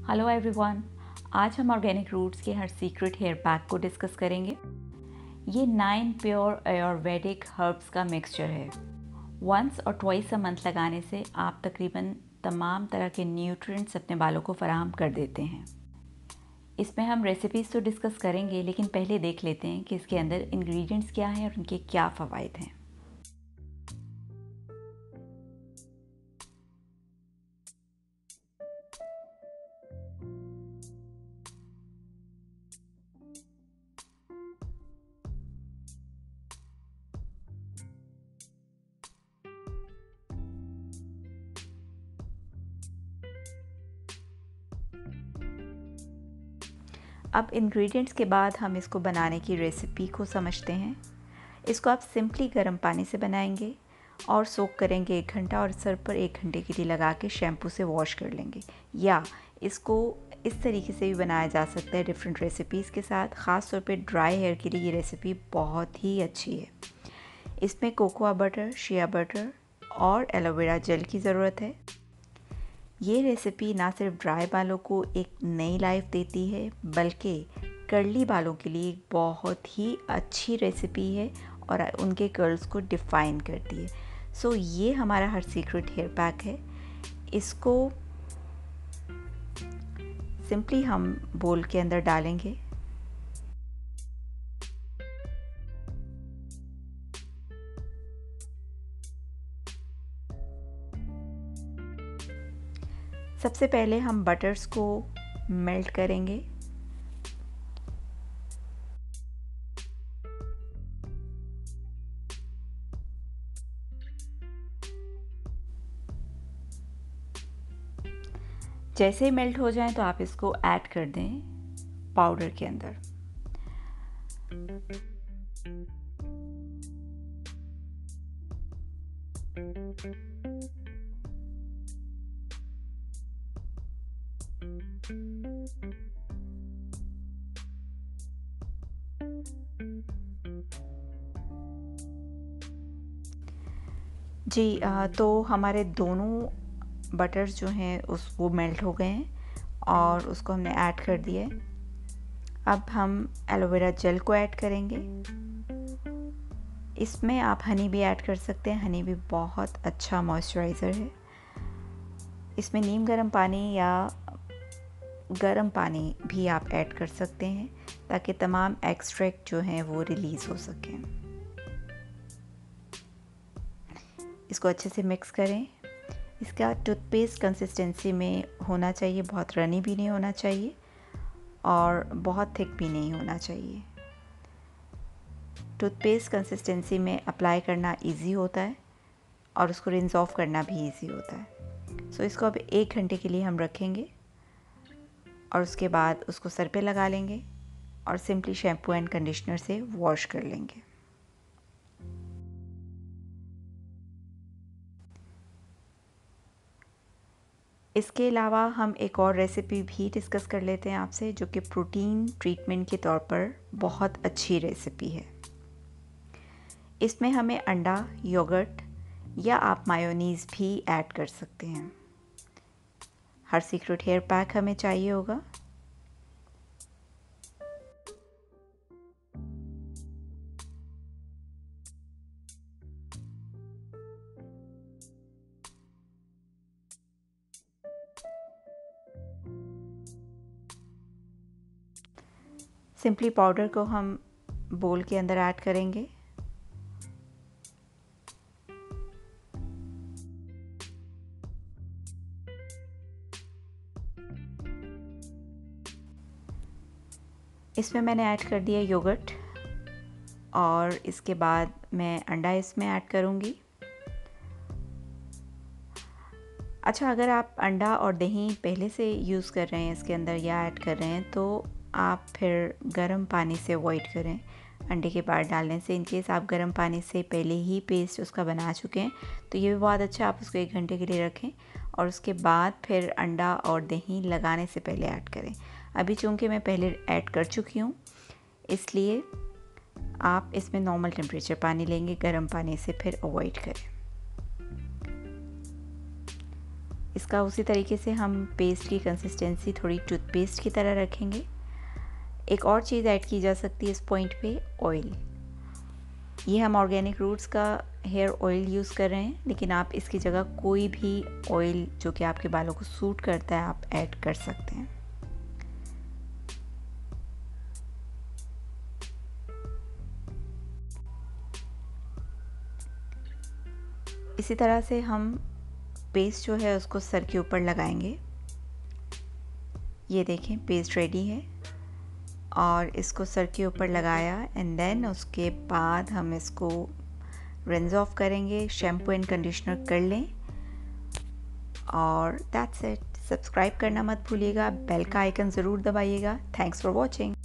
Hello everyone, आज हम Organic Roots के हर सीक्रेट हेयर पैक को डिस्कस करेंगे। ये 9 प्योर आयुर्वेदिक हर्ब्स का मिक्सचर है। वंस और ट्वाइस अ मंथ लगाने से आप तकरीबन तमाम तरह के न्यूट्रिएंट्स अपने बालों को फराहम कर देते हैं। इसमें हम रेसिपीज़ तो डिस्कस करेंगे, लेकिन पहले देख लेते हैं कि इसके अंदर इंग्रेडिएंट्स क्या हैं और उनके क्या फ़वाइद हैं। अब इंग्रेडिएंट्स के बाद हम इसको बनाने की रेसिपी को समझते हैं। इसको आप सिंपली गर्म पानी से बनाएंगे और सोक करेंगे 1 घंटा और सर पर 1 घंटे के लिए लगा के शैम्पू से वॉश कर लेंगे। या इसको इस तरीके से भी बनाया जा सकता है डिफरेंट रेसिपीज़ के साथ। ख़ास तौर पे ड्राई हेयर के लिए ये रेसिपी बहुत ही अच्छी है। इसमें कोकोआ बटर, शिया बटर और एलोवेरा जेल की ज़रूरत है। ये रेसिपी ना सिर्फ ड्राई बालों को एक नई लाइफ देती है, बल्कि कर्ली बालों के लिए एक बहुत ही अच्छी रेसिपी है और उनके कर्ल्स को डिफ़ाइन करती है। सो ये हमारा हर सीक्रेट हेयर पैक है। इसको सिंपली हम बोल के अंदर डालेंगे। सबसे पहले हम बटर्स को मेल्ट करेंगे। जैसे ही मेल्ट हो जाए तो आप इसको ऐड कर दें पाउडर के अंदर। जी तो हमारे दोनों बटर्स जो हैं वो मेल्ट हो गए हैं और उसको हमने ऐड कर दिया है। अब हम एलोवेरा जेल को ऐड करेंगे। इसमें आप हनी भी ऐड कर सकते हैं। हनी भी बहुत अच्छा मॉइस्चराइज़र है। इसमें नीम गर्म पानी या गर्म पानी भी आप ऐड कर सकते हैं ताकि तमाम एक्सट्रैक्ट जो हैं वो रिलीज़ हो सकें। इसको अच्छे से मिक्स करें। इसका टूथपेस्ट कंसिस्टेंसी में होना चाहिए, बहुत रनी भी नहीं होना चाहिए और बहुत थिक भी नहीं होना चाहिए। टूथपेस्ट कंसिस्टेंसी में अप्लाई करना इजी होता है और उसको रिंस ऑफ करना भी इजी होता है। सो इसको अब 1 घंटे के लिए हम रखेंगे और उसके बाद उसको सर पे लगा लेंगे और सिंपली शैम्पू एंड कंडीशनर से वॉश कर लेंगे। इसके अलावा हम एक और रेसिपी भी डिस्कस कर लेते हैं आपसे, जो कि प्रोटीन ट्रीटमेंट के तौर पर बहुत अच्छी रेसिपी है। इसमें हमें अंडा, योगर्ट या आप मायोनीज़ भी ऐड कर सकते हैं। हर सीक्रेट हेयर पैक हमें चाहिए होगा। सिंपली पाउडर को हम बोल के अंदर ऐड करेंगे। इसमें मैंने ऐड कर दिया योगर्ट और इसके बाद मैं अंडा इसमें ऐड करूँगी। अच्छा, अगर आप अंडा और दही पहले से यूज़ कर रहे हैं इसके अंदर या ऐड कर रहे हैं तो आप फिर गर्म पानी से अवॉइड करें अंडे के बाद डालने से। इनकेस आप गर्म पानी से पहले ही पेस्ट उसका बना चुके हैं तो ये भी बहुत अच्छा। आप उसको 1 घंटे के लिए रखें और उसके बाद फिर अंडा और दही लगाने से पहले ऐड करें। अभी चूँकि मैं पहले ऐड कर चुकी हूँ, इसलिए आप इसमें नॉर्मल टेम्परेचर पानी लेंगे, गर्म पानी से फिर अवॉइड करें। इसका उसी तरीके से हम पेस्ट की कंसिस्टेंसी थोड़ी टूथपेस्ट की तरह रखेंगे। एक और चीज़ ऐड की जा सकती है इस पॉइंट पे, ऑयल। ये हम ऑर्गेनिक रूट्स का हेयर ऑयल यूज़ कर रहे हैं, लेकिन आप इसकी जगह कोई भी ऑयल जो कि आपके बालों को सूट करता है आप ऐड कर सकते हैं। इसी तरह से हम पेस्ट जो है उसको सर के ऊपर लगाएंगे। ये देखें पेस्ट रेडी है और इसको सर के ऊपर लगाया एंड देन उसके बाद हम इसको रिंस ऑफ करेंगे, शैम्पू एंड कंडीशनर कर लें और दैट्स इट। सब्सक्राइब करना मत भूलिएगा, बेल का आइकन ज़रूर दबाइएगा। Thanks for watching.